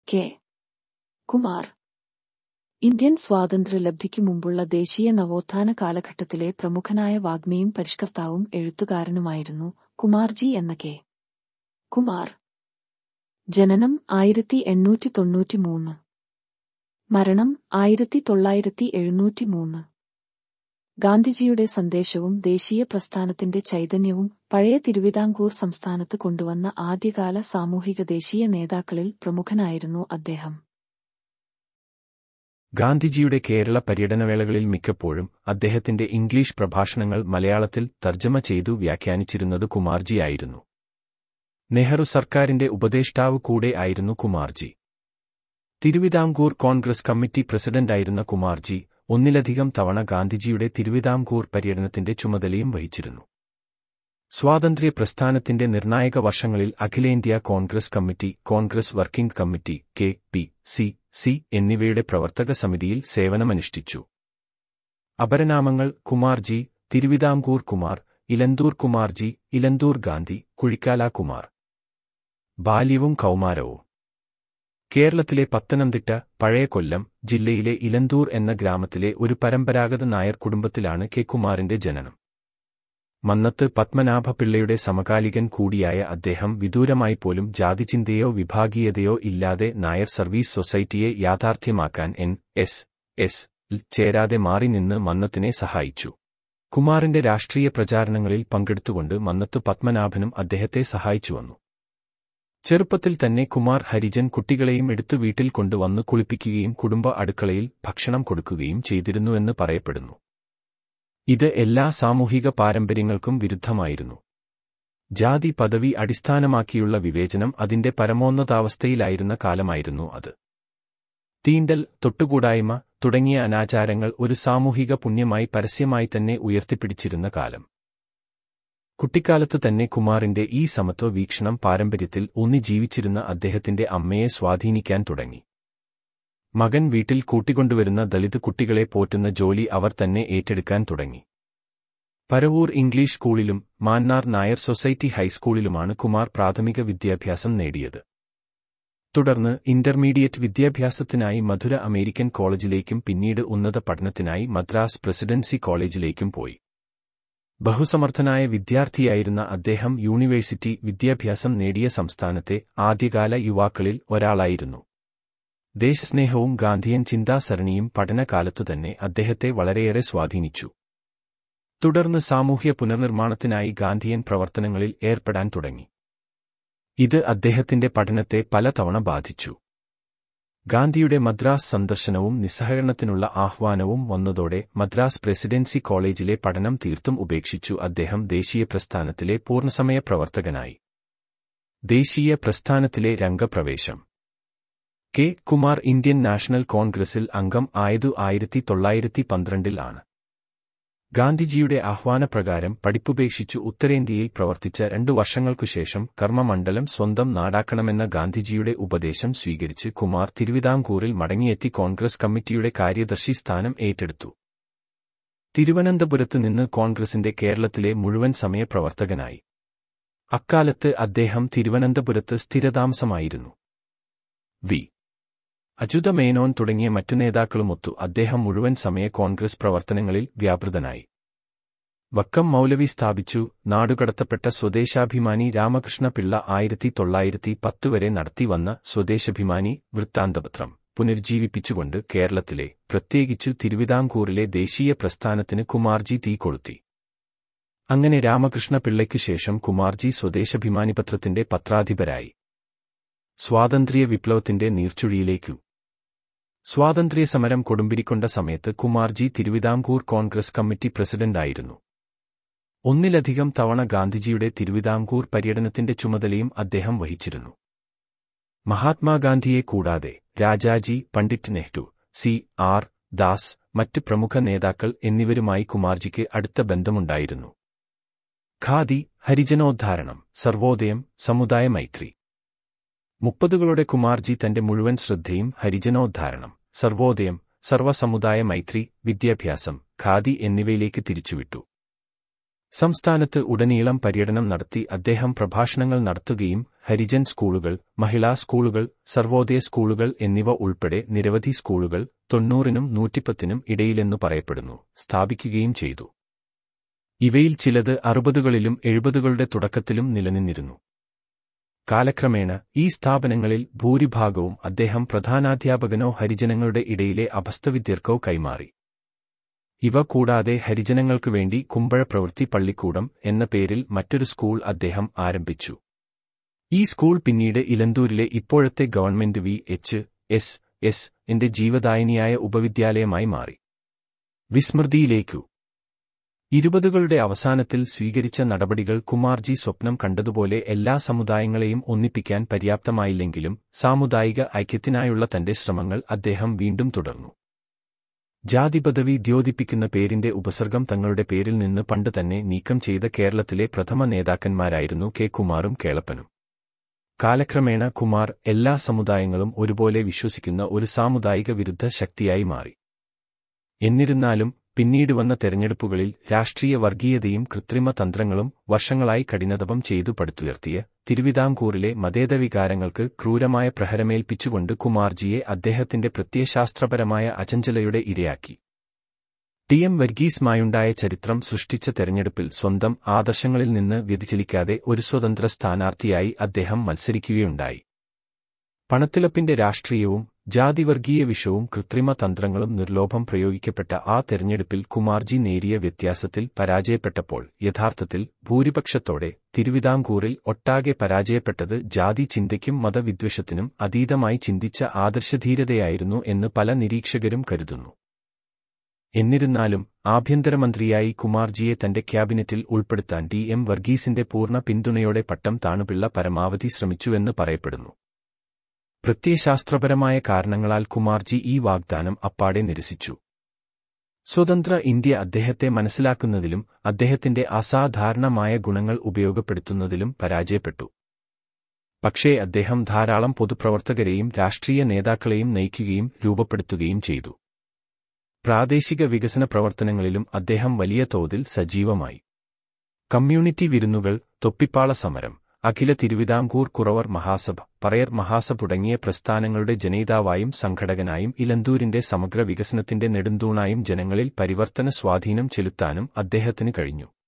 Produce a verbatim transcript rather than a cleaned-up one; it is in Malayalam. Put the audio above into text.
കെ. കുമാർ. ഇന്ത്യൻ സ്വാതന്ത്ര്യലബ്ധിക്കു മുമ്പുള്ള ദേശീയ നവോത്ഥാന കാലഘട്ടത്തിലെ പ്രമുഖനായ വാഗ്മിയും പരിഷ്കർത്താവും എഴുത്തുകാരനുമായിരുന്നു കുമാർജി എന്ന കെ. കുമാർ. ജനനം ആയിരത്തി എണ്ണൂറ്റി തൊണ്ണൂറ്റിമൂന്ന്. മരണം ആയിരത്തി തൊള്ളായിരത്തി എഴുന്നൂറ്റിമൂന്ന്. ഗാന്ധിജിയുടെ സന്ദേശവും ദേശീയ പ്രസ്ഥാനത്തിന്റെ ചൈതന്യവും പഴയ തിരുവിതാംകൂർ സംസ്ഥാനത്ത് കൊണ്ടുവന്ന ആദ്യകാല സാമൂഹിക ദേശീയ നേതാക്കളിൽ പ്രമുഖനായിരുന്നു അദ്ദേഹം. ഗാന്ധിജിയുടെ കേരള പര്യടനവേളകളിൽ മിക്കപ്പോഴും അദ്ദേഹത്തിന്റെ ഇംഗ്ലീഷ് പ്രഭാഷണങ്ങൾ മലയാളത്തിൽ തർജ്ജമ ചെയ്തു വ്യാഖ്യാനിച്ചിരുന്നത് കുമാർജിയായിരുന്നു. നെഹ്റു സർക്കാരിന്റെ ഉപദേഷ്ടാവ് കൂടെ ആയിരുന്നു കുമാർജി. തിരുവിതാംകൂർ കോൺഗ്രസ് കമ്മിറ്റി പ്രസിഡന്റായിരുന്ന കുമാർജി ഒന്നിലധികം തവണ ഗാന്ധിജിയുടെ തിരുവിതാംകൂർ പര്യടനത്തിന്റെ ചുമതലയും വഹിച്ചിരുന്നു. സ്വാതന്ത്ര്യ പ്രസ്ഥാനത്തിന്റെ നിർണായക വർഷങ്ങളിൽ അഖിലേന്ത്യാ Congress committee, Congress working committee, K P C C എന്നിവയുടെ പ്രവർത്തക സമിതിയിൽ സേവനമനുഷ്ഠിച്ചു. അപരനാമങ്ങൾ കുമാർജി, തിരുവിതാംകൂർ കുമാർ, ഇലന്തൂർ കുമാർജി, ഇലന്തൂർ ഗാന്ധി, കുഴിക്കാല കുമാർ. ബാല്യവും കൗമാരവും. കേരളത്തിലെ പത്തനംതിട്ട, പഴയ കൊല്ലം ജില്ലയിലെ ഇലന്തൂർ എന്ന ഗ്രാമത്തിലെ ഒരു പരമ്പരാഗത നായർ കുടുംബത്തിലാണ് കെ. കുമാറിന്റെ ജനനം. മന്നത്ത് പത്മനാഭപിള്ളയുടെ സമകാലികൻ കൂടിയായ അദ്ദേഹം വിദൂരമായി പോലും ജാതിചിന്തയോ വിഭാഗീയതയോ ഇല്ലാതെ നായർ സർവീസ് സൊസൈറ്റിയെ യാഥാർത്ഥ്യമാക്കാൻ എൻ എസ് എസ് ൽ ചേരാതെ മാറി നിന്ന് മന്നത്തിനെ സഹായിച്ചു. കുമാറിന്റെ രാഷ്ട്രീയ പ്രചാരണങ്ങളിൽ പങ്കെടുത്തുകൊണ്ട് മന്നത്തു പത്മനാഭനും അദ്ദേഹത്തെ സഹായിച്ചുവന്നു. ചെറുപ്പത്തിൽ തന്നെ കുമാർ ഹരിജൻ കുട്ടികളെയും എടുത്തു വീട്ടിൽ കൊണ്ടുവന്ന് കുളിപ്പിക്കുകയും കുടുംബ അടുക്കളയിൽ ഭക്ഷണം കൊടുക്കുകയും ചെയ്തിരുന്നുവെന്ന് പറയപ്പെടുന്നു. ഇത് എല്ലാ സാമൂഹിക പാരമ്പര്യങ്ങൾക്കും വിരുദ്ധമായിരുന്നു. ജാതി പദവി അടിസ്ഥാനമാക്കിയുള്ള വിവേചനം അതിന്റെ പരമോന്നതാവസ്ഥയിലായിരുന്ന കാലമായിരുന്നു അത്. തീണ്ടൽ, തൊട്ടുകൂടായ്മ തുടങ്ങിയ അനാചാരങ്ങൾ ഒരു സാമൂഹിക പുണ്യമായി പരസ്യമായി തന്നെ ഉയർത്തിപ്പിടിച്ചിരുന്ന കാലം. കുട്ടിക്കാലത്ത് തന്നെ കുമാറിന്റെ ഈ സമത്വ വീക്ഷണം പാരമ്പര്യത്തിൽ ഊന്നി ജീവിച്ചിരുന്ന അദ്ദേഹത്തിന്റെ അമ്മയെ സ്വാധീനിക്കാൻ തുടങ്ങി. മകൻ വീട്ടിൽ കൂട്ടിക്കൊണ്ടുവരുന്ന ദളിത് കുട്ടികളെ പോറ്റുന്ന ജോലി അവർ തന്നെ ഏറ്റെടുക്കാൻ തുടങ്ങി. പരവൂർ ഇംഗ്ലീഷ് സ്കൂളിലും മാന്നാർ നായർ സൊസൈറ്റി ഹൈസ്കൂളിലുമാണ് കുമാർ പ്രാഥമിക വിദ്യാഭ്യാസം നേടിയത്. തുടർന്ന് ഇന്റർമീഡിയറ്റ് വിദ്യാഭ്യാസത്തിനായി മധുര അമേരിക്കൻ കോളേജിലേക്കും പിന്നീട് ഉന്നത പഠനത്തിനായി മദ്രാസ് പ്രസിഡൻസി കോളേജിലേക്കും പോയി. ബഹുസമർത്ഥനായ വിദ്യാർത്ഥിയായിരുന്ന അദ്ദേഹം യൂണിവേഴ്സിറ്റി വിദ്യാഭ്യാസം നേടിയ സംസ്ഥാനത്തെ ആദ്യകാല യുവാക്കളിൽ ഒരാളായിരുന്നു. ദേശസ്നേഹവും ഗാന്ധിയൻ ചിന്താസരണിയും പഠനകാലത്തുതന്നെ അദ്ദേഹത്തെ വളരെയേറെ സ്വാധീനിച്ചു. തുടർന്ന് സാമൂഹ്യ പുനർനിർമ്മാണത്തിനായി ഗാന്ധിയൻ പ്രവർത്തനങ്ങളിൽ ഏർപ്പെടാൻ തുടങ്ങി. ഇത് അദ്ദേഹത്തിന്റെ പഠനത്തെ പലതവണ ബാധിച്ചു. ഗാന്ധിയുടെ മദ്രാസ് സന്ദർശനവും നിസ്സഹകരണത്തിനുള്ള ആഹ്വാനവും വന്നതോടെ മദ്രാസ് പ്രസിഡൻസി കോളേജിലെ പഠനം തീർത്തും ഉപേക്ഷിച്ചു അദ്ദേഹം ദേശീയ പ്രസ്ഥാനത്തിലെ പൂർണ്ണസമയ പ്രവർത്തകനായി. ദേശീയ പ്രസ്ഥാനത്തിലെ രംഗപ്രവേശം. കെ. കുമാർ ഇന്ത്യൻ നാഷണൽ കോൺഗ്രസിൽ അംഗം ആയതു ആയിരത്തി തൊള്ളായിരത്തി പന്ത്രണ്ടിൽ ആണ്. ഗാന്ധിജിയുടെ ആഹ്വാനപ്രകാരം പഠിപ്പുപേക്ഷിച്ചു ഉത്തരേന്ത്യയിൽ പ്രവർത്തിച്ച രണ്ടു വർഷങ്ങൾക്കുശേഷം കർമ്മമണ്ഡലം സ്വന്തം നാടാക്കണമെന്ന ഗാന്ധിജിയുടെ ഉപദേശം സ്വീകരിച്ച് കുമാർ തിരുവിതാംകൂറിൽ മടങ്ങിയെത്തി കോൺഗ്രസ് കമ്മിറ്റിയുടെ കാര്യദർശി സ്ഥാനം ഏറ്റെടുത്തു. തിരുവനന്തപുരത്ത് നിന്ന് കോൺഗ്രസിന്റെ കേരളത്തിലെ മുഴുവൻ സമയ പ്രവർത്തകനായി. അക്കാലത്ത് അദ്ദേഹം തിരുവനന്തപുരത്ത് സ്ഥിരതാമസമായിരുന്നു. വി. അച്യുതമേനോൻ തുടങ്ങിയ മറ്റു നേതാക്കളുമൊത്തു അദ്ദേഹം മുഴുവൻ സമയ കോൺഗ്രസ് പ്രവർത്തനങ്ങളിൽ വ്യാപൃതനായി. വക്കം മൗലവി സ്ഥാപിച്ചു. നാടുകടത്തപ്പെട്ട സ്വദേശാഭിമാനി രാമകൃഷ്ണ പിള്ള ആയിരത്തി തൊള്ളായിരത്തി പത്ത് വരെ നടത്തിവന്ന സ്വദേശാഭിമാനി വൃത്താന്തപത്രം പുനരുജ്ജീവിപ്പിച്ചുകൊണ്ട് കേരളത്തിലെ, പ്രത്യേകിച്ചു തിരുവിതാംകൂറിലെ ദേശീയ പ്രസ്ഥാനത്തിന് കുമാർജി തീ കൊളുത്തി. അങ്ങനെ രാമകൃഷ്ണ പിള്ളയ്ക്കു ശേഷം കുമാർജി സ്വദേശാഭിമാനി പത്രത്തിന്റെ പത്രാധിപരായി. സ്വാതന്ത്ര്യ വിപ്ലവത്തിന്റെ നീർച്ചുഴിയിലേക്കു. സ്വാതന്ത്ര്യസമരം കൊടുമ്പിരിക്കൊണ്ട സമയത്ത് കുമാർജി തിരുവിതാംകൂർ കോൺഗ്രസ് കമ്മിറ്റി പ്രസിഡന്റായിരുന്നു. ഒന്നിലധികം തവണ ഗാന്ധിജിയുടെ തിരുവിതാംകൂർ പര്യടനത്തിന്റെ ചുമതലയും അദ്ദേഹം വഹിച്ചിരുന്നു. മഹാത്മാഗാന്ധിയെ കൂടാതെ രാജാജി, പണ്ഡിറ്റ് നെഹ്റു, സി ആർ ദാസ്, മറ്റ് പ്രമുഖ നേതാക്കൾ എന്നിവരുമായി കുമാർജിക്ക് അടുത്ത ബന്ധമുണ്ടായിരുന്നു. ഖാദി, ഹരിജനോദ്ധാരണം, സർവോദയം, സമുദായ മൈത്രി. മുപ്പതുകളുടെ കുമാർജി തന്റെ മുഴുവൻ ശ്രദ്ധയും ഹരിജനോദ്ധാരണം, സർവോദയം, സർവസമുദായ മൈത്രി, വിദ്യാഭ്യാസം, ഖാദി എന്നിവയിലേക്ക് തിരിച്ചുവിട്ടു. സംസ്ഥാനത്ത് ഉടനീളം പര്യടനം നടത്തി അദ്ദേഹം പ്രഭാഷണങ്ങൾ നടത്തുകയും ഹരിജൻ സ്കൂളുകൾ, മഹിളാ സ്കൂളുകൾ, സർവോദയ സ്കൂളുകൾ എന്നിവ ഉൾപ്പെടെ നിരവധി സ്കൂളുകൾ തൊണ്ണൂറിനും നൂറ്റിപ്പത്തിനും ഇടയിലെന്നു പറയപ്പെടുന്നു സ്ഥാപിക്കുകയും ചെയ്തു. ഇവയിൽ ചിലത് അറുപതുകളിലും എഴുപതുകളുടെ തുടക്കത്തിലും നിലനിന്നിരുന്നു. കാലക്രമേണ ഈ സ്ഥാപനങ്ങളിൽ ഭൂരിഭാഗവും അദ്ദേഹം പ്രധാനാധ്യാപകനോ ഹരിജനങ്ങളുടെ ഇടയിലെ അഭസ്തവിദ്യർക്കോ കൈമാറി. ഇവ കൂടാതെ ഹരിജനങ്ങൾക്കു വേണ്ടി കുമ്പഴ പ്രവൃത്തി പള്ളിക്കൂടം എന്ന പേരിൽ മറ്റൊരു സ്കൂൾ അദ്ദേഹം ആരംഭിച്ചു. ഈ സ്കൂൾ പിന്നീട് ഇലന്തൂരിലെ ഇപ്പോഴത്തെ government V H S S ന്റെ ജീവദായിനിയായ ഉപവിദ്യാലയമായി മാറി. വിസ്മൃതിയിലേക്കു ഇരുപതുകളുടെ അവസാനത്തിൽ സ്വീകരിച്ച നടപടികൾ കുമാർജി സ്വപ്നം കണ്ടതുപോലെ എല്ലാ സമുദായങ്ങളെയും ഒന്നിപ്പിക്കാൻ പര്യാപ്തമായില്ലെങ്കിലും സാമുദായിക ഐക്യത്തിനായുള്ള തന്റെ ശ്രമങ്ങൾ അദ്ദേഹം വീണ്ടും തുടർന്നു. ജാതിപദവി ദ്യോതിപ്പിക്കുന്ന പേരിന്റെ ഉപസർഗം തങ്ങളുടെ പേരിൽ നിന്ന് പണ്ട് തന്നെ നീക്കം ചെയ്ത കേരളത്തിലെ പ്രഥമ നേതാക്കന്മാരായിരുന്നു കെ കുമാറും കേളപ്പനും. കാലക്രമേണ കുമാർ എല്ലാ സമുദായങ്ങളും ഒരുപോലെ വിശ്വസിക്കുന്ന ഒരു സാമുദായിക വിരുദ്ധ ശക്തിയായി മാറി. എന്നിരുന്നാലും പിന്നീട് വന്ന തെരഞ്ഞെടുപ്പുകളിൽ രാഷ്ട്രീയ വർഗീയതയും കൃത്രിമ തന്ത്രങ്ങളും വർഷങ്ങളായി കഠിനതപം ചെയ്തു പടുത്തുയർത്തിയ തിരുവിതാംകൂറിലെ മതേതരവികാരങ്ങൾക്ക് ക്രൂരമായ പ്രഹരമേൽപ്പിച്ചുകൊണ്ട് കുമാർജിയെ അദ്ദേഹത്തിന്റെ പ്രത്യയശാസ്ത്രപരമായ അചഞ്ചലയുടെ ഇരയാക്കി. ടി എം വർഗീസുമായുണ്ടായ ചരിത്രം സൃഷ്ടിച്ച തെരഞ്ഞെടുപ്പിൽ സ്വന്തം ആദർശങ്ങളിൽ നിന്ന് വ്യതിചലിക്കാതെ ഒരു സ്വതന്ത്ര സ്ഥാനാർത്ഥിയായി അദ്ദേഹം മത്സരിക്കുകയുണ്ടായി. പണത്തിളപ്പിന്റെ രാഷ്ട്രീയവും ജാതിവർഗീയ വിഷവും കൃത്രിമ തന്ത്രങ്ങളും നിർലോഭം പ്രയോഗിക്കപ്പെട്ട ആ തെരഞ്ഞെടുപ്പിൽ കുമാർജി നേരിയ വ്യത്യാസത്തിൽ പരാജയപ്പെട്ടപ്പോൾ യഥാർത്ഥത്തിൽ ഭൂരിപക്ഷത്തോടെ തിരുവിതാംകൂറിൽ ഒട്ടാകെ പരാജയപ്പെട്ടത് ജാതി ചിന്തയ്ക്കും മതവിദ്വേഷത്തിനും അതീതമായി ചിന്തിച്ച ആദർശധീരതയായിരുന്നു എന്ന് പല നിരീക്ഷകരും കരുതുന്നു. എന്നിരുന്നാലും ആഭ്യന്തരമന്ത്രിയായി കുമാർജിയെ തന്റെ ക്യാബിനറ്റിൽ ഉൾപ്പെടുത്താൻ ടി എം വർഗീസിന്റെ പൂർണ്ണ പിന്തുണയോടെ പട്ടം താണുപിള്ള പരമാവധി ശ്രമിച്ചുവെന്ന് പറയപ്പെടുന്നു. പ്രത്യയശാസ്ത്രപരമായ കാരണങ്ങളാൽ കുമാർജി ഈ വാഗ്ദാനം അപ്പാടെ നിരസിച്ചു. സ്വതന്ത്ര ഇന്ത്യ അദ്ദേഹത്തെ മനസ്സിലാക്കുന്നതിലും അദ്ദേഹത്തിന്റെ അസാധാരണമായ ഗുണങ്ങൾ ഉപയോഗപ്പെടുത്തുന്നതിലും പരാജയപ്പെട്ടു. പക്ഷേ അദ്ദേഹം ധാരാളം പൊതുപ്രവർത്തകരെയും രാഷ്ട്രീയ നേതാക്കളെയും നയിക്കുകയും രൂപപ്പെടുത്തുകയും ചെയ്തു. പ്രാദേശിക വികസന പ്രവർത്തനങ്ങളിലും അദ്ദേഹം വലിയ തോതിൽ സജീവമായി. കമ്മ്യൂണിറ്റി വിരുന്നുകൾ, തൊപ്പിപ്പാള സമരം, അഖില തിരുവിതാംകൂർ കുറവർ മഹാസഭ, പറയർ മഹാസഭ തുടങ്ങിയ പ്രസ്ഥാനങ്ങളുടെ ജനയിതാവായും സംഘടകനായും ഇലന്തൂരിന്റെ സമഗ്ര വികസനത്തിന്റെ നെടുന്തൂണായും ജനങ്ങളിൽ പരിവർത്തന സ്വാധീനം ചെലുത്താനും അദ്ദേഹത്തിന് കഴിഞ്ഞു.